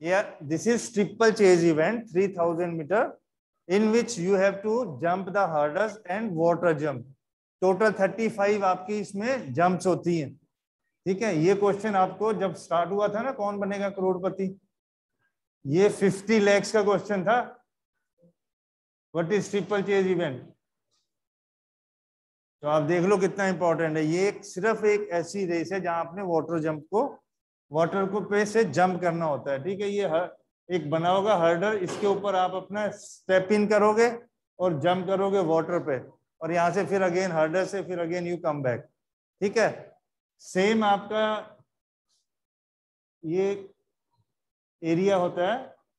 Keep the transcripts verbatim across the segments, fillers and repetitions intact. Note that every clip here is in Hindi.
Yeah, this is triple chase event, three thousand meter, in which you have to jump the hurdles and water jump. Total पैंतीस आपकी इसमें जंप्स होती हैं, ठीक है। ये क्वेश्चन आपको जब स्टार्ट हुआ था ना, कौन बनेगा करोड़पति, ये फिफ्टी लैक्स का क्वेश्चन था। What is triple chase event? तो आप देख लो कितना इंपॉर्टेंट है। ये एक, सिर्फ एक ऐसी रेस है जहां आपने वाटर जंप को वाटर को पे से जंप करना होता है, ठीक है। ये हर एक बना होगा हर्डर, इसके ऊपर आप अपना स्टेप इन करोगे और जंप करोगे वाटर पे, और यहाँ से फिर अगेन हर्डर से फिर अगेन यू कम बैक, ठीक है। सेम आपका ये एरिया होता है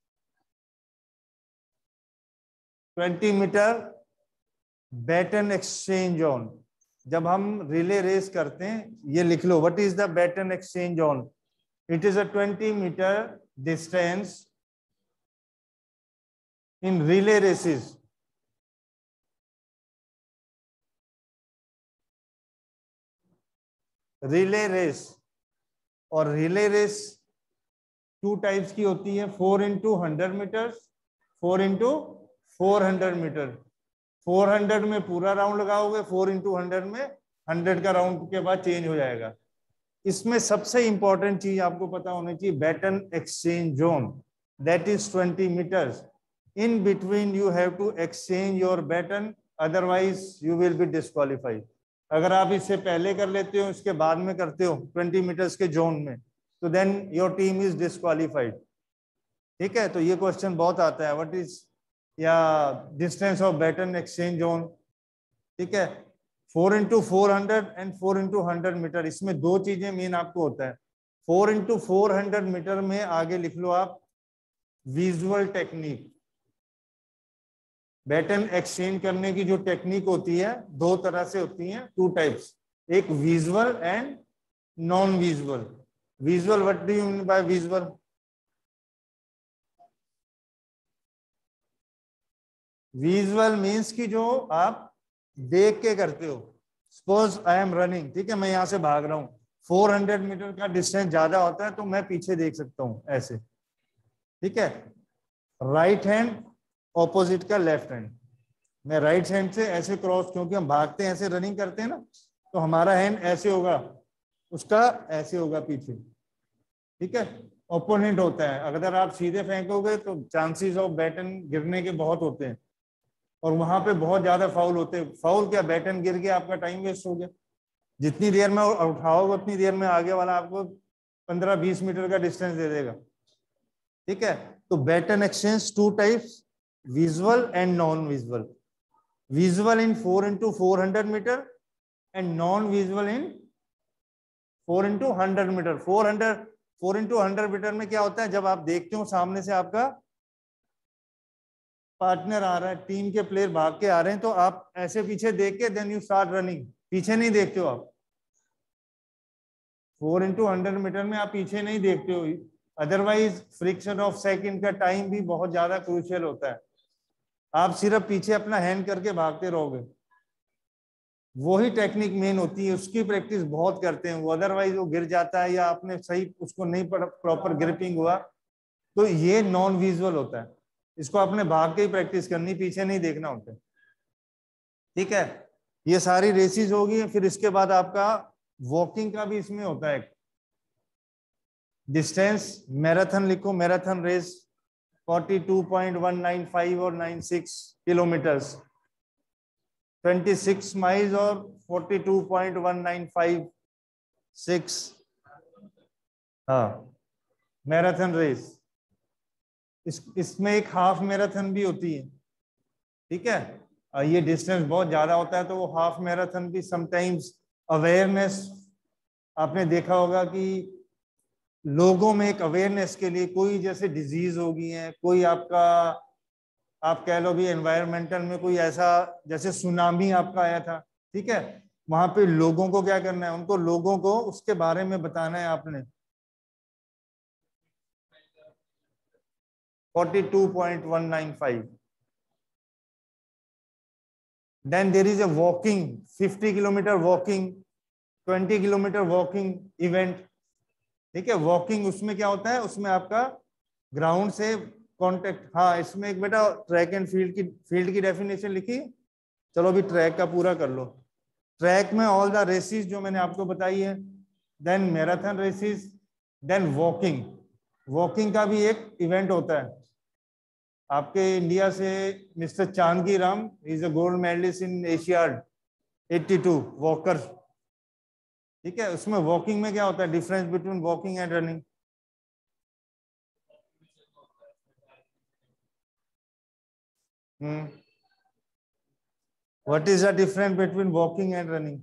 twenty metre baton exchange zone. जब हम रिले रेस करते हैं, ये लिख लो, what is the baton exchange zone? It is a twenty metre distance in relay races. Relay race, और रिले रेस टू टाइप्स की होती है, four into hundred metre, four into four hundred metre. Four hundred में पूरा राउंड लगाओगे, फोर इंटू हंड्रेड में हंड्रेड का राउंड के बाद चेंज हो जाएगा। इसमें सबसे इंपॉर्टेंट चीज आपको पता होनी चाहिए, baton exchange zone, that is twenty metres. In between you have to exchange your baton, otherwise you will be disqualified. अगर आप इससे पहले कर लेते हो, इसके बाद में करते हो ट्वेंटी मीटर्स के जोन में, तो then your team is disqualified, ठीक है। तो ये क्वेश्चन बहुत आता है, व्हाट इज या distance of baton exchange zone, ठीक है। Four into four hundred and four into hundred metre, इसमें दो चीजें मेन आपको होता है। Four into four hundred metre में आगे लिख लो आप विजुअल टेक्निक। बैटन एक्सचेंज करने की जो टेक्निक होती है दो तरह से होती है, टू टाइप्स, एक visual and non visual. Visual, what do you mean by visual? Visual means कि जो आप देख के करते हो। सपोज आई एम रनिंग, ठीक है, मैं यहां से भाग रहा हूं, फोर हंड्रेड मीटर का डिस्टेंस ज्यादा होता है तो मैं पीछे देख सकता हूं ऐसे, ठीक है। राइट हैंड ऑपोजिट का लेफ्ट हैंड, मैं राइट हैंड से ऐसे क्रॉस, क्योंकि हम भागते हैं ऐसे रनिंग करते हैं ना, तो हमारा हैंड ऐसे होगा, उसका ऐसे होगा पीछे, ठीक है। ओपोनेंट होता है, अगर आप सीधे फेंकोगे तो चांसेस ऑफ बैटन गिरने के बहुत होते हैं, और वहां पे बहुत ज्यादा फाउल होते हैं। फाउल क्या, बैटन गिर गया, आपका टाइम वेस्ट हो गया। जितनी देर में उठाओगे उतनी देर में आगे वाला आपको पंद्रह बीस मीटर का डिस्टेंस दे देगा, ठीक है। तो baton exchange two types, visual and non visual. Visual in four into four hundred metre and non visual in four into hundred metre. Four hundred four into hundred metre में क्या होता है, जब आप देखते हो सामने से आपका पार्टनर आ रहा है, टीम के प्लेयर भाग के आ रहे हैं, तो आप ऐसे पीछे देख के देन यू स्टार्ट रनिंग, पीछे नहीं देखते हो आप। फोर इंटू हंड्रेड मीटर में आप पीछे नहीं देखते हो, अदरवाइज फ्रिक्शन ऑफ सेकंड का टाइम भी बहुत ज्यादा क्रूशियल होता है। आप सिर्फ पीछे अपना हैंड करके भागते रहोगे, वही टेक्निक मेन होती है, उसकी प्रैक्टिस बहुत करते हैं वो, अदरवाइज वो गिर जाता है या आपने सही उसको नहीं प्रॉपर ग्रिपिंग हुआ, तो ये नॉन विजुअल होता है। इसको आपने भाग के ही प्रैक्टिस करनी, पीछे नहीं देखना होता है, ठीक है। ये सारी रेसेस होगी, फिर इसके बाद आपका वॉकिंग का भी इसमें होता है डिस्टेंस। मैराथन लिखो, marathon race forty two point one nine five और nine six kilometres, twenty six miles और forty two point one nine five six, हाँ मैराथन रेस। इस इसमें एक हाफ मैराथन भी होती है, ठीक है। ये डिस्टेंस बहुत ज्यादा होता है तो वो हाफ मैराथन भी समटाइम्स अवेयरनेस, आपने देखा होगा कि लोगों में एक अवेयरनेस के लिए, कोई जैसे डिजीज हो गई है, कोई आपका आप कह लो भी एनवायरमेंटल में कोई ऐसा, जैसे सुनामी आपका आया था, ठीक है, वहां पे लोगों को क्या करना है, उनको लोगों को उसके बारे में बताना है आपने। Forty two point one nine five. Then there is a walking, fifty kilometre walking, twenty kilometre walking event, ठीक है। वॉकिंग उसमें क्या होता है, उसमें आपका ग्राउंड से कांटेक्ट। हाँ, इसमें एक बेटा ट्रैक एंड फील्ड की फील्ड की डेफिनेशन लिखी। चलो अभी ट्रैक का पूरा कर लो। ट्रैक में ऑल द रेसेस जो मैंने आपको बताई है, then marathon races, then walking. Walking का भी एक इवेंट होता है। आपके इंडिया से mister Chandgi Ram is a gold medalist in Asiad eighty two walker. ठीक है, उसमें वॉकिंग में क्या होता है, difference between walking and running? Hmm what is the difference between walking and running?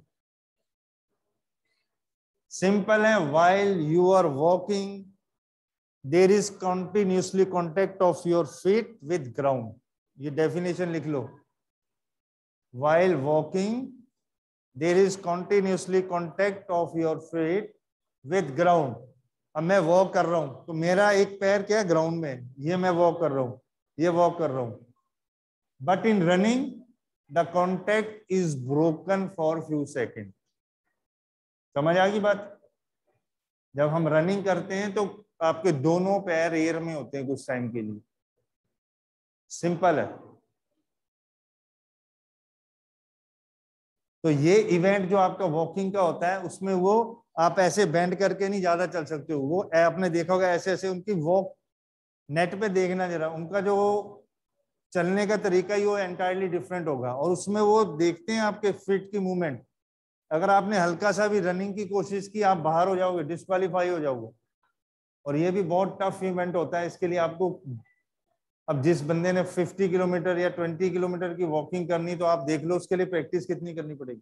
Simple है, while you are walking there is continuously contact of your feet with ground. ये डेफिनेशन लिख लो। while walking there is continuously contact of your feet with ground. अब मैं वॉक कर रहा हूं तो मेरा एक पैर क्या है, ग्राउंड में, ये मैं वॉक कर रहा हूं, ये वॉक कर रहा हूं। But in running the contact is broken for few second. समझ आ गई बात? जब हम रनिंग करते हैं तो आपके दोनों पैर एयर में होते हैं कुछ टाइम के लिए। सिंपल है। तो ये इवेंट जो आपका वॉकिंग का होता है उसमें वो आप ऐसे बेंड करके नहीं ज्यादा चल सकते हो। वो आपने देखा होगा ऐसे ऐसे उनकी वॉक, नेट पे देखना जरा, उनका जो चलने का तरीका ही वो एंटायरली डिफरेंट होगा। और उसमें वो देखते हैं आपके फीट की मूवमेंट। अगर आपने हल्का सा भी रनिंग की कोशिश की, आप बाहर हो जाओगे, डिस्क्वालीफाई हो जाओगे। और ये भी बहुत टफ इवेंट होता है। इसके लिए आपको, अब जिस बंदे ने पचास किलोमीटर या बीस किलोमीटर की वॉकिंग करनी, तो आप देख लो उसके लिए प्रैक्टिस कितनी करनी पड़ेगी।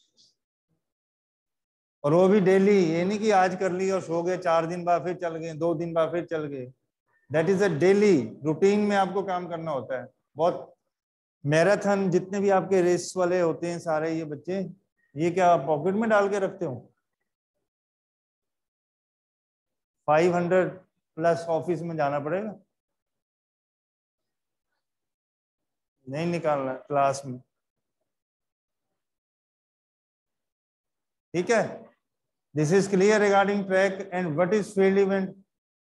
और वो भी डेली, ये नहीं कि आज कर ली और सो गए, चार दिन बाद फिर चल गए, दो दिन बाद फिर चल गए। That is a daily routine में आपको काम करना होता है। बहुत मैराथन जितने भी आपके रेस वाले होते हैं सारे ये बच्चे, ये क्या पॉकेट में डाल के रखते हो? फाइव हंड्रेड प्लस ऑफिस में जाना पड़ेगा, नहीं निकालना क्लास में। ठीक है, this is clear regarding track. And what is field event?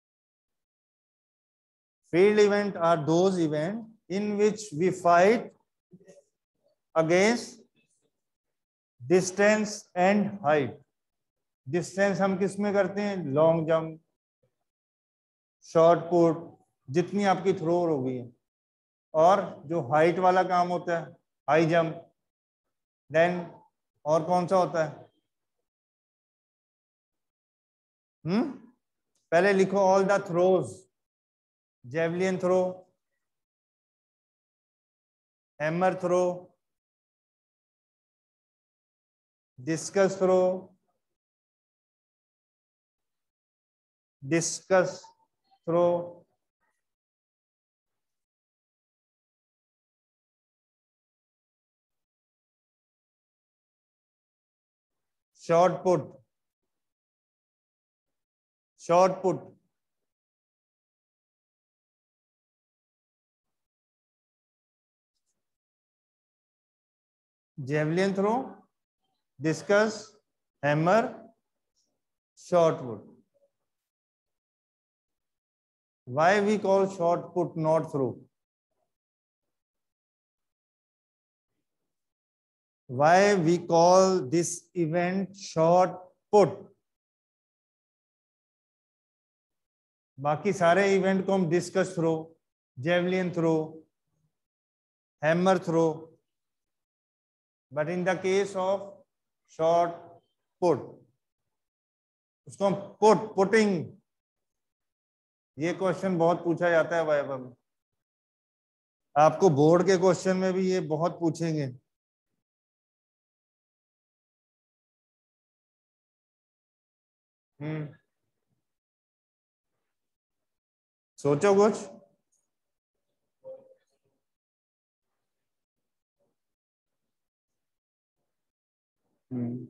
Field event are those event in which we fight against distance and height. Distance हम किस में करते हैं? लॉन्ग जंप, शॉर्ट पुट, जितनी आपकी थ्रो होगी। और जो हाइट वाला काम होता है, हाई जंप। देन और कौन सा होता है? हम्म पहले लिखो all the throws. Javelin throw, hammer throw, discus throw, discus throw, short put, short put, javelin throw, discus, hammer, short put. Why we call shot put not throw? Why we call this event shot put? बाकी सारे इवेंट को हम discus throw, javelin throw, hammer throw, but in the case of shot put उसको हम पुट, पुटिंग। ये क्वेश्चन बहुत पूछा जाता है वाइवा में। आपको बोर्ड के क्वेश्चन में भी ये बहुत पूछेंगे। हम्म सोचो कुछ। हम्म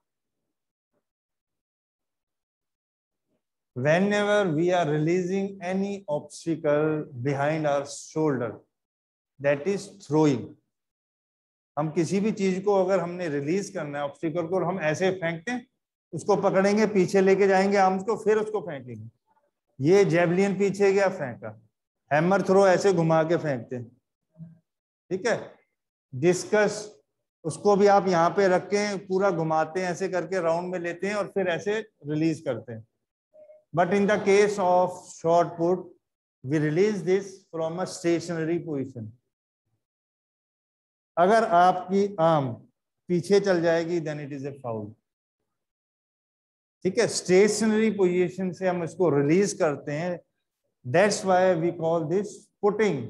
Whenever we are releasing any obstacle behind our shoulder, that is throwing. हम किसी भी चीज को अगर हमने रिलीज करना है, ऑब्स्टिकल को, और हम ऐसे फेंकते हैं, उसको पकड़ेंगे, पीछे लेके जाएंगे आर्म्स को, फिर उसको फेंकेंगे। ये जेवलिन पीछे गया, फेंका। हैमर थ्रो ऐसे घुमा के फेंकते हैं, ठीक है। डिस्कस उसको भी आप यहाँ पे रख के पूरा घुमाते हैं, ऐसे करके राउंड में लेते हैं और फिर ऐसे रिलीज करते हैं। But in the case of short put we release this from a stationary position. अगर आपकी आर्म पीछे चल जाएगी then it is a foul, ठीक है। स्टेशनरी पोजीशन से हम इसको रिलीज करते हैं, that's why we call this putting.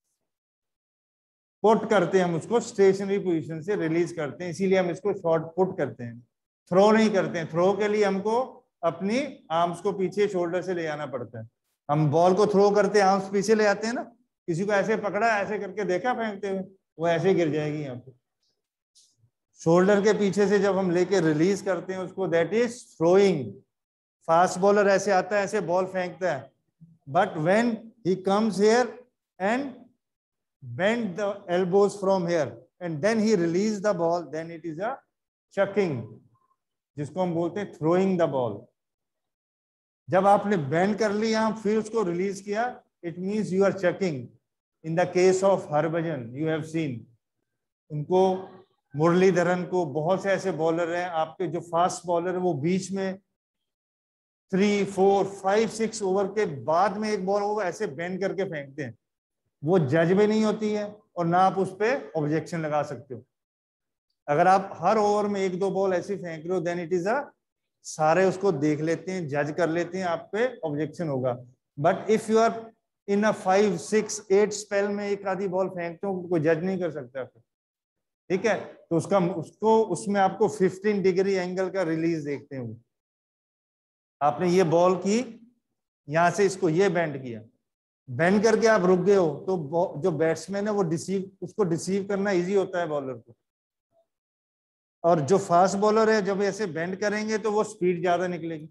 Put करते हैं हम उसको, स्टेशनरी पोजीशन से रिलीज करते हैं, इसीलिए हम इसको शॉर्ट पुट करते हैं, थ्रो नहीं करते हैं। थ्रो के लिए हमको अपनी आर्म्स को पीछे शोल्डर से ले जाना पड़ता है। हम बॉल को थ्रो करते हैं, आर्म्स पीछे ले आते हैं ना। किसी को ऐसे पकड़ा, ऐसे करके देखा फेंकते हुए, वो ऐसे गिर जाएगी यहाँ पे। शोल्डर के पीछे से जब हम लेके रिलीज करते हैं उसको, that is throwing. Fast bowler ऐसे आता है, ऐसे बॉल फेंकता है, but when he comes here and bend the elbows from here and then he release the ball, then it is a chucking, जिसको हम बोलते हैं throwing the ball। जब आपने बेंड कर लिया फिर उसको रिलीज किया, it means you are chucking। in the case of Harbhajan you have seen, उनको मुरलीधरन को, बहुत से ऐसे बॉलर हैं आपके जो फास्ट बॉलर है, वो बीच में three four five six over के बाद में एक बॉल वो ऐसे बेंड करके फेंकते हैं, वो जज भी नहीं होती है और ना आप उस पर ऑब्जेक्शन लगा सकते हो। अगर आप हर ओवर में एक दो बॉल ऐसी फेंक रहे हो देन इट इज अ, सारे उसको देख लेते हैं, जज कर लेते हैं, आप पे ऑब्जेक्शन होगा। But if you are in a five six eight spell में एक आधी बॉल फेंकते हो, कोई जज नहीं कर सकता फिर, ठीक है। तो उसका उसको उसमें आपको फिफ्टीन डिग्री एंगल का रिलीज देखते हैं। आपने ये बॉल की, यहां से इसको ये बेंड किया, बेंड करके आप रुक गए हो, तो जो बैट्समैन है वो डिसीव, उसको डिसीव करना इजी होता है बॉलर को। और जो फास्ट बॉलर है जब ऐसे बेंड करेंगे तो वो स्पीड ज्यादा निकलेगी।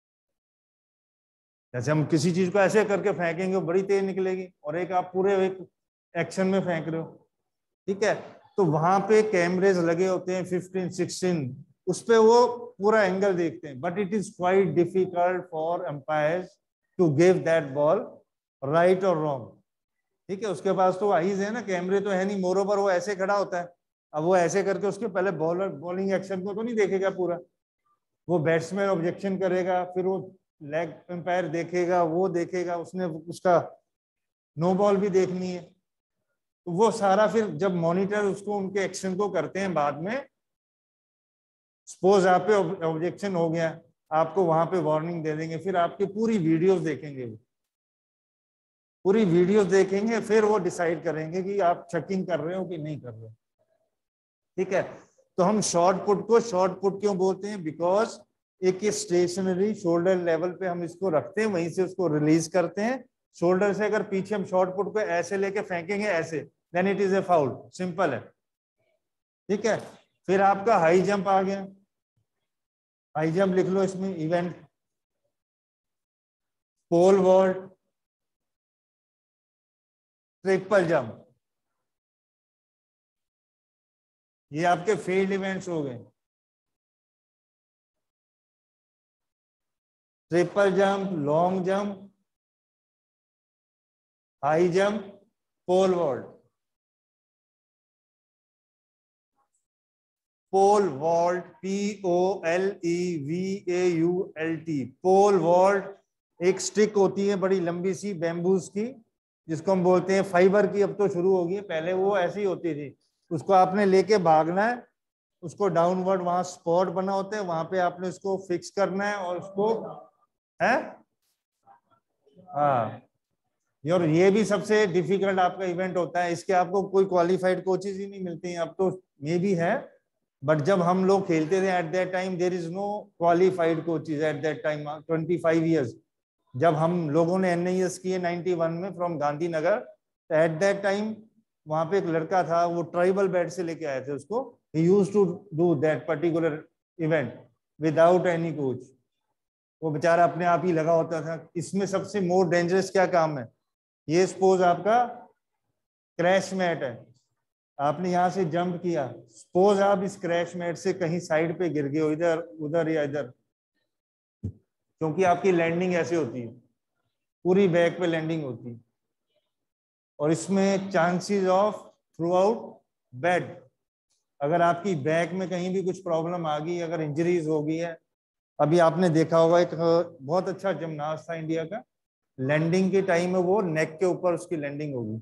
जैसे हम किसी चीज को ऐसे करके फेंकेंगे वो बड़ी तेज निकलेगी, और एक आप पूरे एक एक्शन में फेंक रहे हो, ठीक है। तो वहां पे कैमरेज लगे होते हैं फिफ्टीन सिक्सटीन, उस पे वो पूरा एंगल देखते हैं। But it is quite difficult for umpires to give that ball right और रॉन्ग, ठीक है। उसके पास तो आईज है ना, कैमरे तो है नहीं, मोरोवर वो ऐसे खड़ा होता है। अब वो ऐसे करके उसके पहले बॉलर बॉलिंग एक्शन को तो नहीं देखेगा पूरा, वो बैट्समैन ऑब्जेक्शन करेगा, फिर वो लेग एम्पायर देखेगा, वो देखेगा, उसने उसका नो बॉल भी देखनी है। तो वो सारा फिर जब मॉनिटर उसको उनके एक्शन को करते हैं बाद में, सपोज आप पे ऑब्जेक्शन हो गया, आपको वहां पे वार्निंग दे देंगे, फिर आपकी पूरी वीडियोस देखेंगे, वो पूरी वीडियोस देखेंगे, फिर वो डिसाइड करेंगे कि आप चेकिंग कर रहे हो कि नहीं कर रहे हो, ठीक है। तो हम शॉर्ट पुट को शॉर्ट पुट क्यों बोलते हैं? बिकॉज एक स्टेशनरी शोल्डर लेवल पे हम इसको रखते हैं, वहीं से उसको रिलीज करते हैं। शोल्डर से अगर पीछे हम शॉर्ट पुट को ऐसे लेके फेंकेंगे ऐसे, then it is a foul, simple है, ठीक है। फिर आपका हाई जंप आ गया, हाई जंप लिख लो इसमें, event pole vault, triple jump, ये आपके फील्ड इवेंट्स हो गए। Triple jump, long jump, high jump, pole vault. Pole vault, P O L E V A U L T, pole vault. एक स्टिक होती है बड़ी लंबी सी बैम्बूस की, जिसको हम बोलते हैं फाइबर की, अब तो शुरू हो गई है, पहले वो ऐसी होती थी। उसको आपने लेके भागना है, उसको डाउनवर्ड, वहां स्पॉट बना होता है, वहां पे आपने उसको फिक्स करना है और उसको है, हाँ। और ये भी सबसे डिफिकल्ट आपका इवेंट होता है, इसके आपको कोई क्वालिफाइड कोचेज ही नहीं मिलती हैं, अब तो मे भी है, बट जब हम लोग खेलते थे at that time there is no qualified coaches at that time, twenty five years. जब हम लोगों ने एन आई एस किए नाइंटी वन में फ्रॉम गांधीनगर, तो एट दैट टाइम वहां पे एक लड़का था, वो ट्राइबल बैट से लेके आए थे उसको, he used to do that particular event without any coach. वो बेचारा अपने आप ही लगा होता था। इसमें सबसे मोर डेंजरस क्या काम है, ये सपोज आपका क्रैश मैट है, आपने यहाँ से जंप किया, सपोज आप इस क्रैश मैट से कहीं साइड पे गिर गए हो, इधर उधर या इधर, क्योंकि आपकी लैंडिंग ऐसे होती है, पूरी बैक पे लैंडिंग होती है। और इसमें chances of through out bed, अगर आपकी बैक में कहीं भी कुछ प्रॉब्लम आ गई, अगर इंजरीज हो गई है, अभी आपने देखा होगा एक बहुत अच्छा जिमनास्ट था इंडिया का, लैंडिंग के टाइम में वो नेक के ऊपर उसकी लैंडिंग होगी,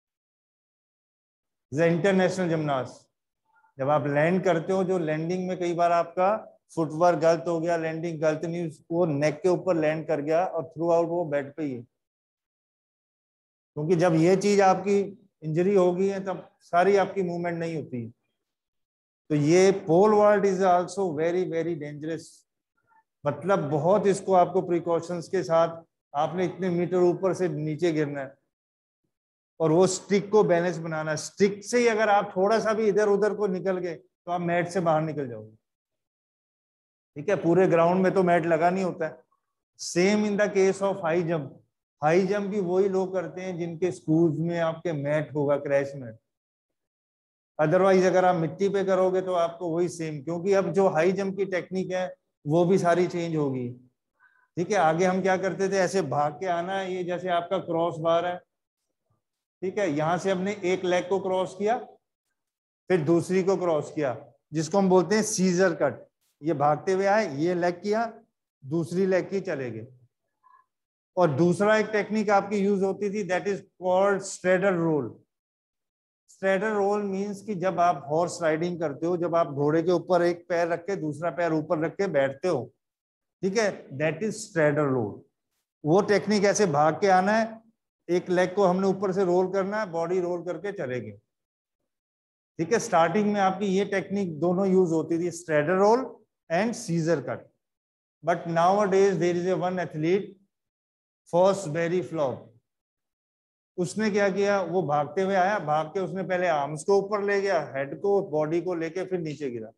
इंटरनेशनल जिमनास्ट। जब आप लैंड करते हो, जो लैंडिंग में कई बार आपका फुटवर्क गलत हो गया, लैंडिंग गलत नहीं, वो नेक के ऊपर लैंड कर गया और थ्रू आउट वो बेड पे ही है। क्योंकि जब ये चीज आपकी इंजरी होगी है तब सारी आपकी मूवमेंट नहीं होती। तो ये pole vault is also very very dangerous, मतलब बहुत इसको आपको प्रिकॉशंस के साथ, आपने इतने मीटर ऊपर से नीचे गिरना है और वो स्टिक को बैलेंस बनाना है। स्टिक से ही अगर आप थोड़ा सा भी इधर उधर को निकल गए तो आप मैट से बाहर निकल जाओगे। ठीक है, पूरे ग्राउंड में तो मैट लगा नहीं होता है। Same in the case of high jump, high jump भी वही लोग करते हैं जिनके स्कूल्स में आपके मैट होगा, क्रैश मैट। अदरवाइज अगर आप मिट्टी पे करोगे तो आपको वही सेम, क्योंकि अब जो हाई जंप की टेक्निक है वो भी सारी चेंज होगी। ठीक है, आगे हम क्या करते थे, ऐसे भाग के आना है, ये जैसे आपका क्रॉस बार है, ठीक है, यहां से हमने एक लेग को क्रॉस किया, फिर दूसरी को क्रॉस किया, जिसको हम बोलते हैं सीजर कट। ये भागते हुए आए, ये लेग किया, दूसरी लेग की चले गए। और दूसरा एक टेक्निक आपकी यूज होती थी, that is called straddle roll. Straddle roll means कि जब आप हॉर्स राइडिंग करते हो, जब आप घोड़े के ऊपर एक पैर रख के दूसरा पैर ऊपर रख के बैठते हो, ठीक है, दैट इज स्ट्रेडल रोल। वो टेक्निक ऐसे भाग के आना है, एक लेग को हमने ऊपर से रोल करना है, बॉडी रोल करके चलेंगे। ठीक है, स्टार्टिंग में आपकी ये टेक्निक दोनों यूज होती थी, straddle roll and scissor cut. But nowadays there is a one athlete, Fosbury flop. उसने क्या किया, वो भागते हुए आया, भाग के उसने पहले आर्म्स को ऊपर ले गया, हेड को, बॉडी को लेके फिर नीचे गिरा।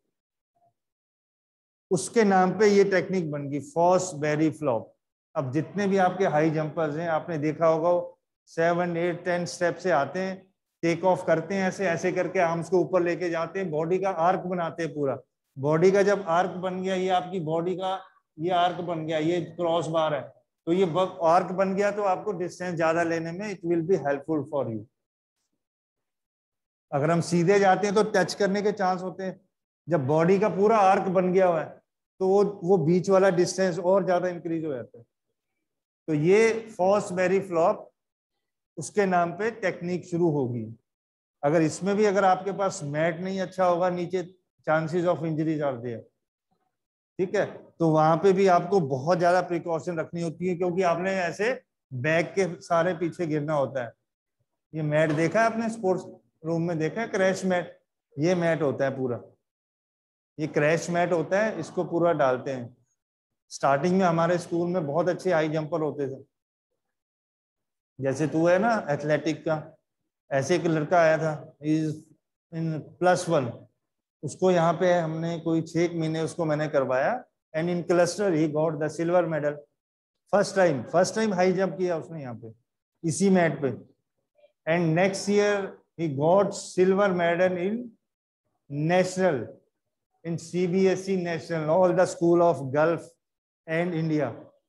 उसके नाम पे ये टेक्निक बन गई, फॉसबेरी फ्लॉप। अब जितने भी आपके हाई जंपर्स हैं, आपने देखा होगा सेवन एट टेन स्टेप से आते हैं, टेक ऑफ करते हैं, ऐसे ऐसे करके आर्म्स को ऊपर लेके जाते हैं, बॉडी का आर्क बनाते हैं पूरा। बॉडी का जब आर्क बन गया, ये आपकी बॉडी का ये आर्क बन गया, ये क्रॉस बार है, तो ये आर्क बन गया, तो आपको डिस्टेंस ज्यादा लेने में it will be helpful for you. अगर हम सीधे जाते हैं तो टच करने के चांस होते हैं, जब बॉडी का पूरा आर्क बन गया हुआ है तो वो वो बीच वाला डिस्टेंस और ज्यादा इंक्रीज हो जाता है। तो ये फॉसबेरी फ्लॉप, उसके नाम पे टेक्निक शुरू होगी। अगर इसमें भी अगर आपके पास मैट नहीं अच्छा होगा नीचे, chances of injuries are there. ठीक है, तो वहां पे भी आपको बहुत ज्यादा प्रिकॉशन रखनी होती है, क्योंकि आपने ऐसे बैक के सारे पीछे गिरना होता है। ये मैट देखा है आपने स्पोर्ट्स रूम में, देखा है क्रैश मैट, ये मैट होता है पूरा, ये क्रैश मैट होता है, इसको पूरा डालते हैं। स्टार्टिंग में हमारे स्कूल में बहुत अच्छे हाई जंपर होते थे, जैसे तू है ना एथलेटिक का, ऐसे एक लड़का आया था, इज इन प्लस वन, उसको यहाँ पे हमने कोई छह महीने उसको मैंने करवाया, and in cluster he got the silver medal. First time first time high jump किया उसने यहाँ पे इसी मैट पे, and next year he got silver medal in national, in CBSE national, all the school of Gulf and India.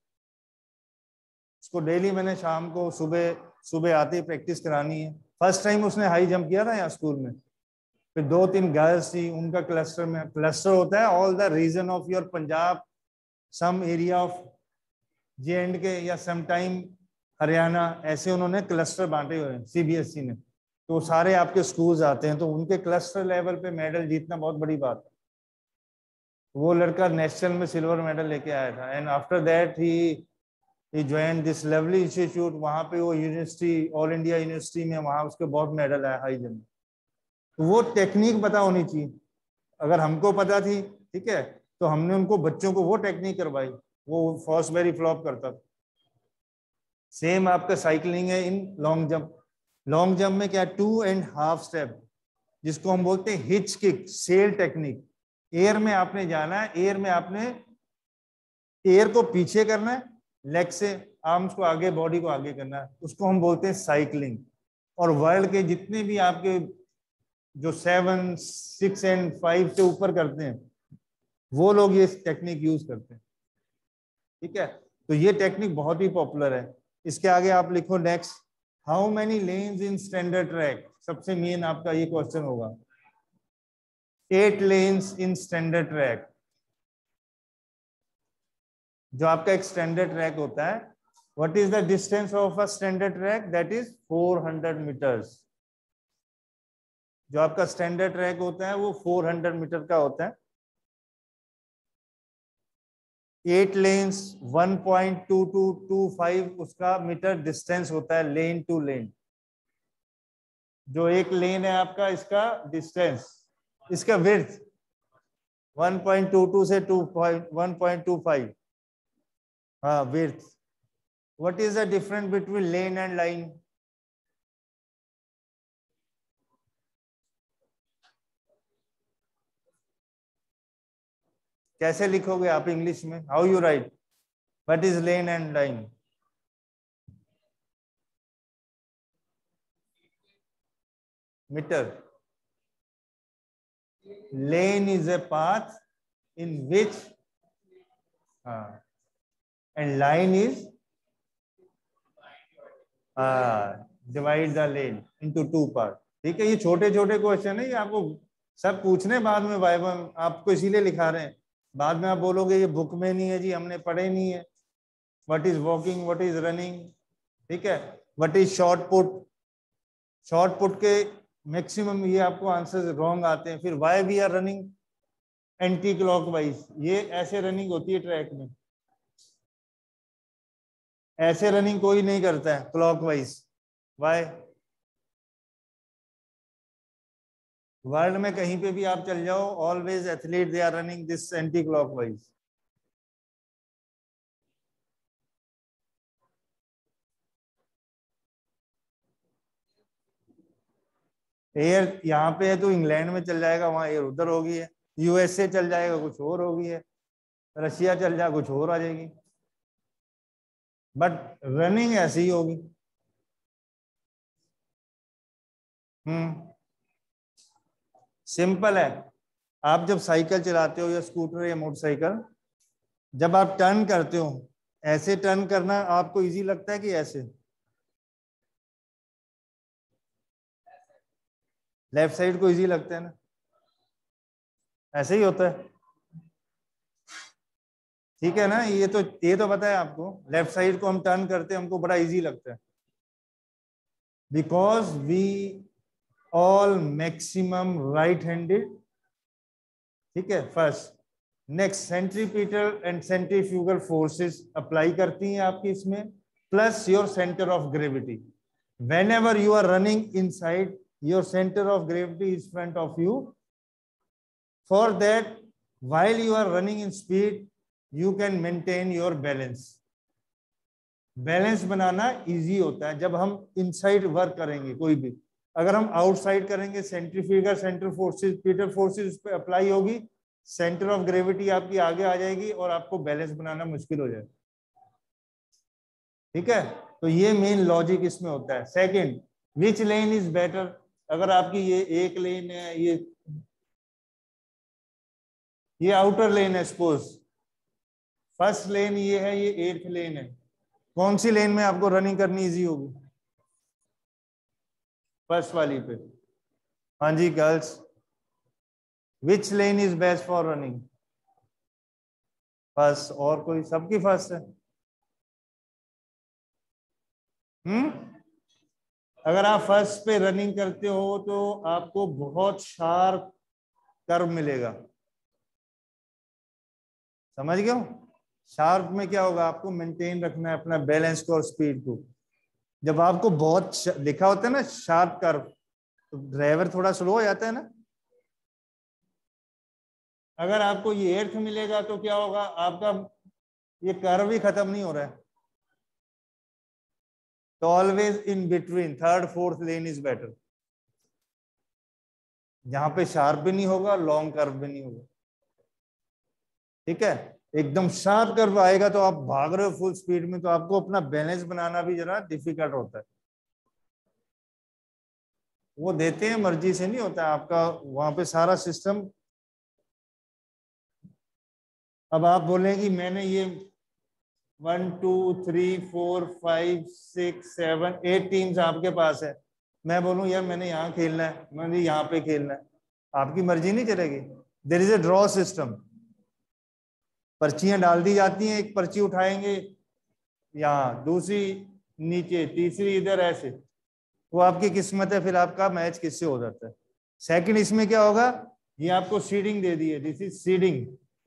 उसको डेली मैंने शाम को सुबह सुबह आते ही प्रैक्टिस करानी है। फर्स्ट टाइम उसने हाई जंप किया था यहाँ स्कूल में, फिर दो तीन गर्ल्स थी, उनका क्लस्टर में, क्लस्टर होता है all the region of your Punjab, some area of J and K या सम टाइम हरियाणा, ऐसे उन्होंने क्लस्टर बांटे हुए हैं सीबीएसई ने, तो सारे आपके स्कूल्स आते हैं, तो उनके क्लस्टर लेवल पे मेडल जीतना बहुत बड़ी बात है। वो लड़का नेशनल में सिल्वर मेडल लेके आया था, and after that he he join this lovely institute. वहां पे वो यूनिवर्सिटी, ऑल इंडिया यूनिवर्सिटी में, वहां उसके बहुत मेडल आया हाई जंप। तो वो टेक्निक पता होनी चाहिए, अगर हमको पता थी, ठीक है, तो हमने उनको बच्चों को वो टेक्निक करवाई, वो फॉसबेरी फ्लॉप करता था। सेम आपका साइकिलिंग है in long jump. Long jump में क्या, टू एंड हाफ स्टेप, जिसको हम बोलते हैं hitch kick, sail technique. Air में आपने जाना है, एयर में आपने एयर को पीछे करना है, लेग से आर्म्स को आगे, बॉडी को आगे करना है, उसको हम बोलते हैं साइकिलिंग। और वर्ल्ड के जितने भी आपके जो सेवन सिक्स एंड फाइव से ऊपर करते हैं, वो लोग ये टेक्निक यूज करते हैं। ठीक है, तो ये टेक्निक बहुत ही पॉपुलर है। इसके आगे आप लिखो next, how many lanes in standard track, सबसे मेन आपका ये क्वेश्चन होगा। Eight lanes in standard track, जो आपका एक स्टैंडर्ड ट्रैक होता है, what is the distance of a standard track, that is four hundred metres. जो आपका स्टैंडर्ड ट्रैक होता है वो फोर हंड्रेड मीटर का होता है। Eight lanes one point two two two five उसका मीटर डिस्टेंस होता है लेन टू लेन। जो एक लेन है आपका, इसका डिस्टेंस, इसका width one point two two से two one point two five, हाँ width. What is the difference between lane and line? कैसे लिखोगे आप इंग्लिश में? How you write? What is lane and line? Metre. Lane is a path in which, हाँ, and line is divide the lane into two part. ठीक है, ये छोटे छोटे क्वेश्चन है, ये आपको सब पूछने बाद में वाइवा में, आपको इसीलिए लिखा रहे हैं। बाद में आप बोलोगे ये बुक में नहीं है जी, हमने पढ़े नहीं है। What is walking, what is running, ठीक है, what is short put. Short put के मैक्सिमम ये आपको आंसर्स रॉन्ग आते हैं। फिर why we are running anti clockwise, ये ऐसे रनिंग होती है ट्रैक में, ऐसे रनिंग कोई नहीं करता है क्लॉकवाइज। वाई? वर्ल्ड में कहीं पे भी आप चल जाओ, always athlete they are running this anti clockwise. Air यहाँ पे है तो इंग्लैंड में चल जाएगा, वहां एयर उधर होगी है। यूएसए चल जाएगा, कुछ और होगी है। रशिया चल जाए, कुछ और आ जाएगी। बट रनिंग ऐसी ही होगी। हम्म सिंपल है। आप जब साइकिल चलाते हो या स्कूटर या मोटरसाइकिल, जब आप टर्न करते हो, ऐसे टर्न करना आपको इजी लगता है कि ऐसे? लेफ्ट साइड को इजी लगता है ना, ऐसे ही होता है। ठीक है ना, ये तो ये तो पता है आपको, लेफ्ट साइड को हम टर्न करते हैं, हमको बड़ा इजी लगता है, because we all maximum right handed. ठीक है, first. Next, centripetal and centrifugal forces apply करती हैं आपकी इसमें, plus your centre of gravity. whenever you are running inside, your center of gravity is front of you. For that, while you are running in speed, you can maintain your balance. Balance बनाना इजी होता है जब हम इनसाइड वर्क करेंगे कोई भी। अगर हम आउटसाइड करेंगे, सेंट्रीफ्यूगल सेंटर फोर्सेस, पीटर फोर्सेस पे अप्लाई होगी, सेंटर ऑफ ग्रेविटी आपकी आगे आ जाएगी और आपको बैलेंस बनाना मुश्किल हो जाएगा। ठीक है, तो ये मेन लॉजिक इसमें होता है। Second, which lane is better? अगर आपकी ये एक लेन है, ये ये आउटर लेन है, सपोज फर्स्ट लेन ये है, ये एट्थ लेन है, कौन सी लेन में आपको रनिंग करनी इजी होगी? फर्स्ट वाली पे। हाँ जी girls, which lane is best for running? First. और कोई? सबकी फर्स्ट है। हम्म अगर आप फर्स्ट पे रनिंग करते हो तो आपको बहुत शार्प कर्व मिलेगा, समझ गए हो? शार्प में क्या होगा, आपको मेंटेन रखना है अपना बैलेंस को और स्पीड को। जब आपको बहुत लिखा होता है ना शार्प कर्व, तो ड्राइवर थोड़ा स्लो हो जाता है ना। अगर आपको ये एर्थ मिलेगा तो क्या होगा, आपका ये कर्व ही खत्म नहीं हो रहा है। तो always in between third fourth lane is better, जहां पे शार्प भी नहीं होगा, लॉन्ग कर्व भी नहीं होगा। ठीक है, एकदम शार्प कर्व आएगा तो आप भाग रहे हो फुल स्पीड में, तो आपको अपना बैलेंस बनाना भी जरा डिफिकल्ट होता है। वो देते हैं, मर्जी से नहीं होता है आपका, वहां पे सारा सिस्टम। अब आप बोलें कि मैंने ये one two three four five six seven eight teams आपके पास है, मैं बोलूं यार मैंने यहाँ खेलना है, मैंने यहाँ पे खेलना है, आपकी मर्जी नहीं चलेगी। There is a draw system, पर्चियां डाल दी जाती हैं, एक पर्ची उठाएंगे यहाँ, दूसरी नीचे, तीसरी इधर, ऐसे वो आपकी किस्मत है, फिर आपका मैच किससे हो जाता है। सेकंड इसमें क्या होगा, ये आपको सीडिंग दे दी है, this is seeding.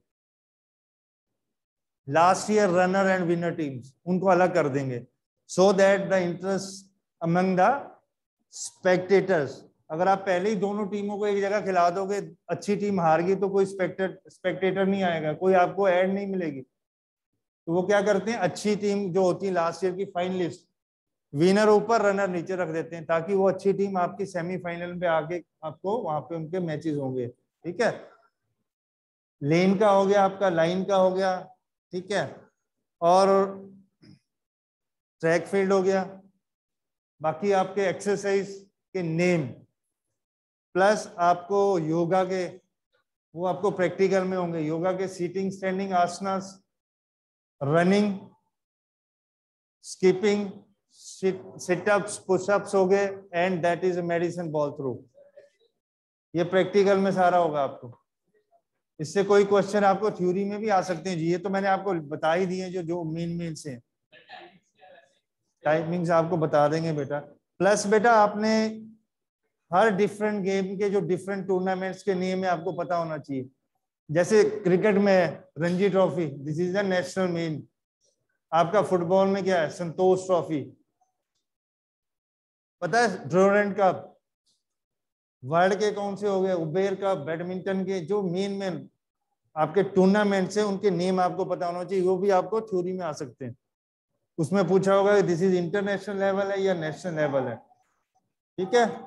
Last year runner and winner teams उनको अलग कर देंगे, so that the interest among the spectators. अगर आप पहले ही दोनों टीमों को एक जगह खिला दोगे, अच्छी टीम हार गई तो कोई स्पेक्टेटर स्पेक्टेटर नहीं आएगा, कोई आपको ऐड नहीं मिलेगी। तो वो क्या करते हैं, अच्छी टीम जो होती है लास्ट ईयर की फाइनलिस्ट, विनर ऊपर रनर नीचे रख देते हैं, ताकि वो अच्छी टीम आपकी सेमीफाइनल में आके आपको वहां पे उनके मैचेस होंगे। ठीक है, लेन का हो गया, आपका लाइन का हो गया, ठीक है, और ट्रैक फील्ड हो गया। बाकी आपके एक्सरसाइज के नेम प्लस आपको योगा के, वो आपको प्रैक्टिकल में होंगे। योगा के sitting, standing asanas, running, skipping, situps, pushups हो गए, and that is medicine ball throw. ये प्रैक्टिकल में सारा होगा आपको। इससे कोई क्वेश्चन आपको थ्योरी में भी आ सकते हैं जी, ये तो मैंने आपको बता ही दिए जो जो मेन मेन से। टाइमिंग्स आपको बता देंगे बेटा। प्लस बेटा आपने हर डिफरेंट गेम के जो डिफरेंट टूर्नामेंट्स के नियम है आपको पता होना चाहिए। जैसे क्रिकेट में Ranji trophy, this is the national main. आपका फुटबॉल में क्या है, संतोष ट्रॉफी, पता है ड्यूरेंट कप, वर्ल्ड के कौन से हो गए, उबेर कप, बैडमिंटन के जो मेन मेन आपके टूर्नामेंट्स हैं उनके नेम आपको पता होना चाहिए, वो भी आपको थ्योरी में आ सकते हैं। उसमें पूछा होगा दिस इज इंटरनेशनल लेवल है या नेशनल लेवल है। ठीक है,